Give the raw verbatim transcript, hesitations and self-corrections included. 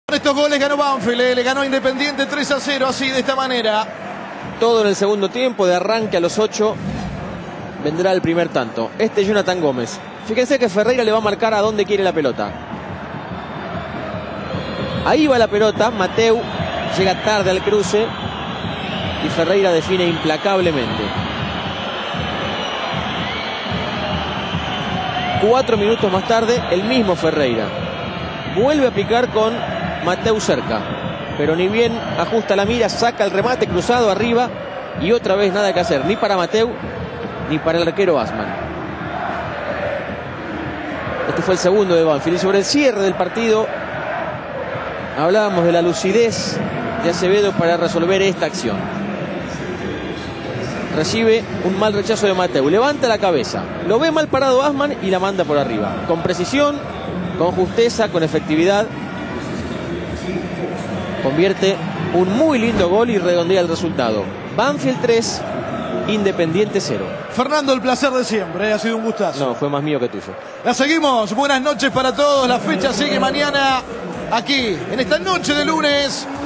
Estos goles ganó Banfield, eh, le ganó Independiente tres a cero, así de esta manera. Todo en el segundo tiempo, de arranque a los ocho, vendrá el primer tanto. Este es Jonathan Gómez. Fíjense que Ferreira le va a marcar a dónde quiere la pelota. Ahí va la pelota, Mateu llega tarde al cruce y Ferreira define implacablemente. Cuatro minutos más tarde, el mismo Ferreira vuelve a picar con Mateu cerca, pero ni bien ajusta la mira, saca el remate cruzado arriba y otra vez nada que hacer, ni para Mateu ni para el arquero Asman. Este fue el segundo de Banfield. Y sobre el cierre del partido hablábamos de la lucidez de Acevedo para resolver esta acción. Recibe un mal rechazo de Mateu, levanta la cabeza, lo ve mal parado Asman y la manda por arriba, con precisión, con justeza, con efectividad. Convierte un muy lindo gol y redondea el resultado. Banfield tres, Independiente cero. Fernando, el placer de siempre, eh, ha sido un gustazo. No, fue más mío que tuyo. La seguimos, buenas noches para todos. La fecha sigue mañana aquí, en esta noche de lunes.